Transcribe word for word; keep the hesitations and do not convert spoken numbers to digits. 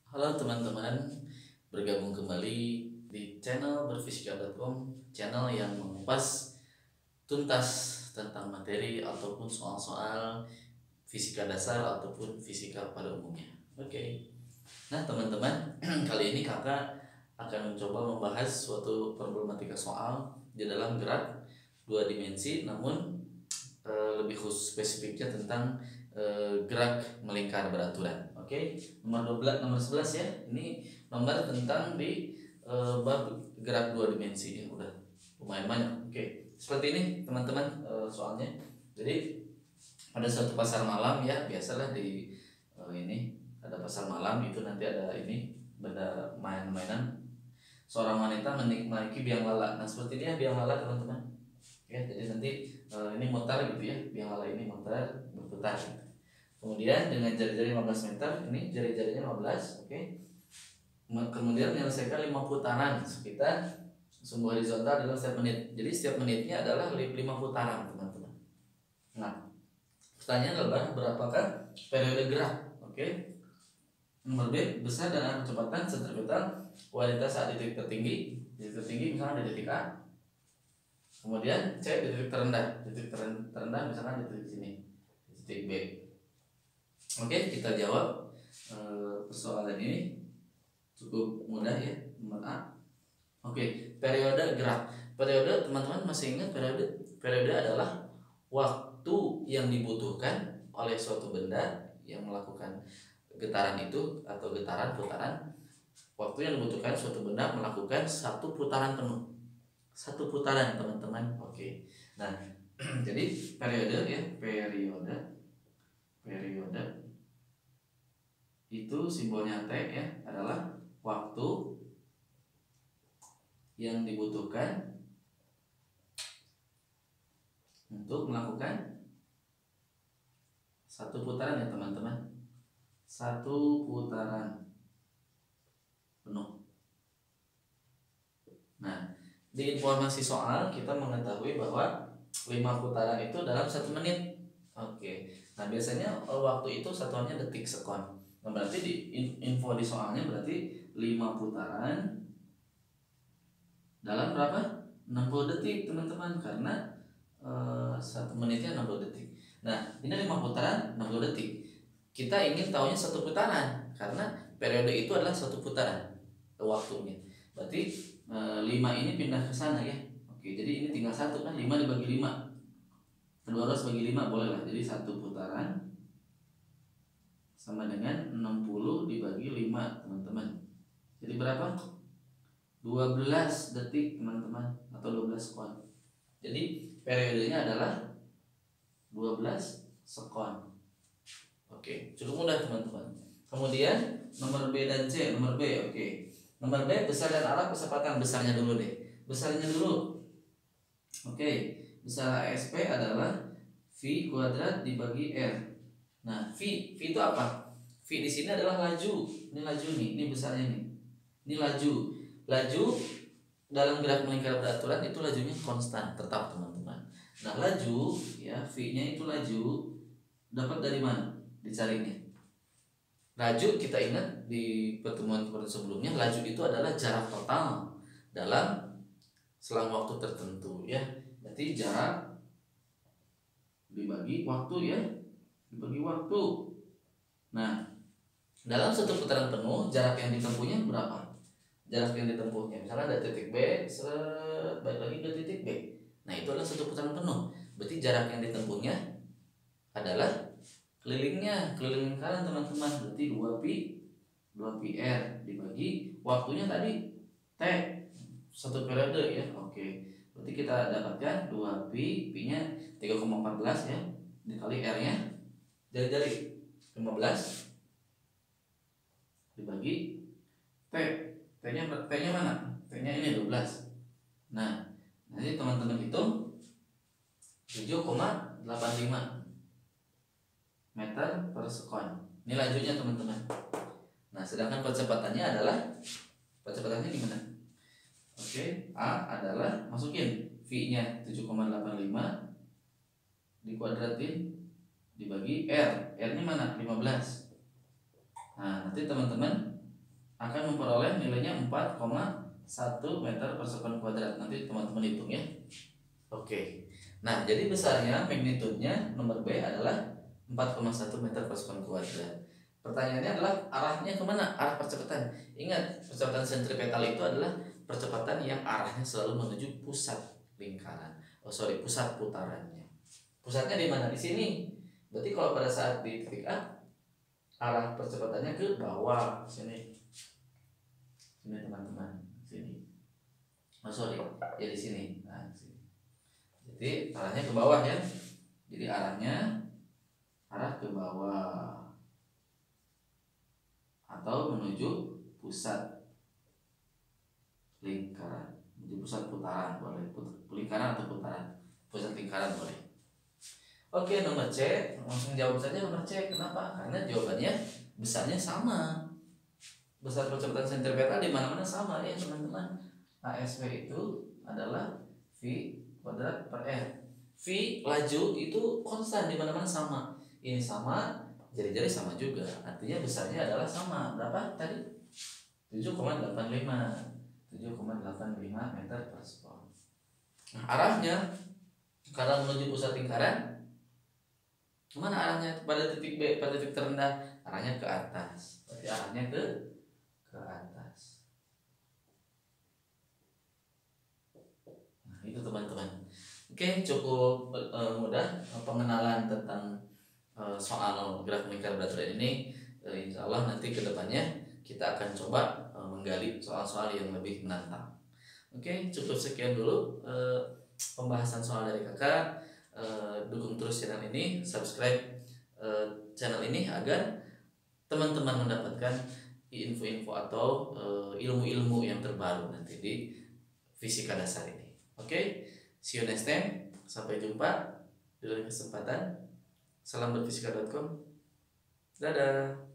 Halo teman-teman, bergabung kembali di channel berfisika titik com, channel yang mengupas tuntas tentang materi ataupun soal-soal fisika dasar ataupun fisika pada umumnya. Oke, nah teman-teman, kali ini kakak akan mencoba membahas suatu problematika soal di dalam gerak dua dimensi, namun e, lebih khusus spesifiknya tentang e, gerak melingkar beraturan. Oke, nomor dua belas, nomor sebelas ya. Ini nomor tentang di e, bab gerak dua dimensi ya, udah lumayan banyak. Oke, seperti ini teman-teman e, soalnya. Jadi ada suatu pasar malam ya, biasalah di e, ini ada pasar malam itu nanti ada ini benda main-mainan. Seorang wanita menaiki biang lala. Nah seperti ini ya biang lala teman-teman. Ya, jadi nanti e, ini mutar gitu ya, biang lala ini mutar berputar. Gitu. Kemudian dengan jari-jari lima belas meter, ini jari-jarinya lima belas, oke. Okay. Kemudian menyelesaikan lima putaran sekitar sumbu horizontal dalam setiap menit. Jadi setiap menitnya adalah lima putaran, teman-teman. Nah, pertanyaan adalah berapakah periode gerak? Oke. Okay. Nomor B, besar dan arah kecepatan sentripetal wanita saat di titik tertinggi. Di titik tertinggi misalnya di titik A. Kemudian C di titik terendah. Di titik terendah misalkan di titik sini. Di titik B. Oke, kita jawab e, persoalan ini cukup mudah ya. Nomor A. Oke, periode gerak. Periode teman-teman masih ingat periode? Periode adalah waktu yang dibutuhkan oleh suatu benda yang melakukan getaran itu atau getaran putaran. Waktu yang dibutuhkan suatu benda melakukan satu putaran penuh. Satu putaran teman-teman. Oke. Nah, jadi periode ya, periode periode itu simbolnya T ya, adalah waktu yang dibutuhkan untuk melakukan satu putaran ya teman-teman, satu putaran penuh. Nah, di informasi soal kita mengetahui bahwa lima putaran itu dalam satu menit. Oke, nah biasanya waktu itu satuannya detik sekon. Nah, berarti di info di soalnya berarti lima putaran dalam berapa? enam puluh detik teman-teman, karena e, satu menitnya enam puluh detik. Nah, ini lima putaran enam puluh detik. Kita ingin tahunya satu putaran karena periode itu adalah satu putaran waktunya. Berarti e, lima ini pindah ke sana ya. Oke, jadi ini tinggal satu kan, lima dibagi lima. dua ratus bagi lima boleh lah. Jadi satu putaran sama dengan enam puluh dibagi lima, teman-teman. Jadi berapa? dua belas detik, teman-teman, atau dua belas sekon. Jadi periodenya adalah dua belas sekon. Oke, cukup mudah, teman-teman. Kemudian nomor B dan C, nomor B, oke. Nomor B, besar dan arah kecepatan. Besarnya dulu deh. Besarnya dulu. Oke, besar A S P adalah V kuadrat dibagi R. Nah, V, V itu apa? V di sini adalah laju. Ini laju nih, ini besarnya nih. Ini laju. Laju dalam gerak melingkar beraturan itu lajunya konstan, tetap teman-teman. Nah, laju ya, V-nya itu laju dapat dari mana? Dicarinya. Laju kita ingat di pertemuan-pertemuan sebelumnya, laju itu adalah jarak total dalam selang waktu tertentu ya. Berarti jarak dibagi waktu ya, dibagi waktu. Nah, dalam satu putaran penuh jarak yang ditempuhnya berapa? Jarak yang ditempuhnya misalnya dari titik B seret balik lagi ke titik B. Nah, itu adalah satu putaran penuh. Berarti jarak yang ditempuhnya adalah kelilingnya, keliling lingkaran teman-teman. Berarti dua pi dua pi R dibagi waktunya tadi T, satu periode ya. Oke. Berarti kita dapatkan dua pi, pi-nya tiga koma empat belas ya, dikali R-nya jari-jari lima belas dibagi T. T-nya T-nya mana? T-nya ini dua belas. Nah, nanti teman-teman hitung tujuh koma delapan lima meter per sekon. Ini lajunya teman-teman. Nah, sedangkan percepatannya adalah percepatannya gimana? Oke, A adalah masukin V-nya tujuh koma delapan lima dikuadratin dibagi R. R-nya mana? lima belas. Nah, nanti teman-teman akan memperoleh nilainya empat koma satu meter persekuan kuadrat. Nanti teman-teman hitung ya. Oke. Nah, jadi besarnya magnitudenya nomor B adalah empat koma satu meter persekuan kuadrat. Pertanyaannya adalah arahnya kemana? Arah percepatan. Ingat, percepatan sentripetal itu adalah percepatan yang arahnya selalu menuju pusat lingkaran. Oh sorry, pusat putarannya. Pusatnya di mana? Di sini. Berarti kalau pada saat di titik A, arah percepatannya ke bawah, sini. Sini teman-teman, sini. Oh sorry, ya di sini. Nah, sini. Jadi arahnya ke bawah ya. Jadi arahnya arah ke bawah atau menuju pusat lingkaran, menuju pusat putaran boleh, lingkaran atau putaran, pusat lingkaran boleh. Oke, nomor C, langsung jawab saja nomor C. Kenapa? Karena jawabannya besarnya sama. Besar percepatan sentripetal di mana-mana sama ya teman-teman. A S V itu adalah V kuadrat per R. V laju itu konstan di mana-mana sama. Ini sama, jari-jari sama juga. Artinya besarnya adalah sama. Berapa tadi? tujuh koma delapan lima. tujuh koma delapan lima meter per sekon. Nah, arahnya karena menuju pusat lingkaran, kemana arahnya? Pada titik B, pada titik terendah, arahnya ke atas. Berarti arahnya ke ke atas. Nah, itu teman-teman. Oke, cukup uh, mudah pengenalan tentang uh, soal graf lingkar berat badan ini. Uh, insya Allah nanti kedepannya kita akan coba uh, menggali soal-soal yang lebih menantang. Oke, cukup sekian dulu uh, pembahasan soal dari kakak. Uh, dukung terus channel ini, subscribe uh, channel ini agar teman-teman mendapatkan info-info atau uh, ilmu-ilmu yang terbaru nanti di fisika dasar ini. Oke, see you next time. Sampai jumpa di lain kesempatan. Salam berfisika dot com. Dadah.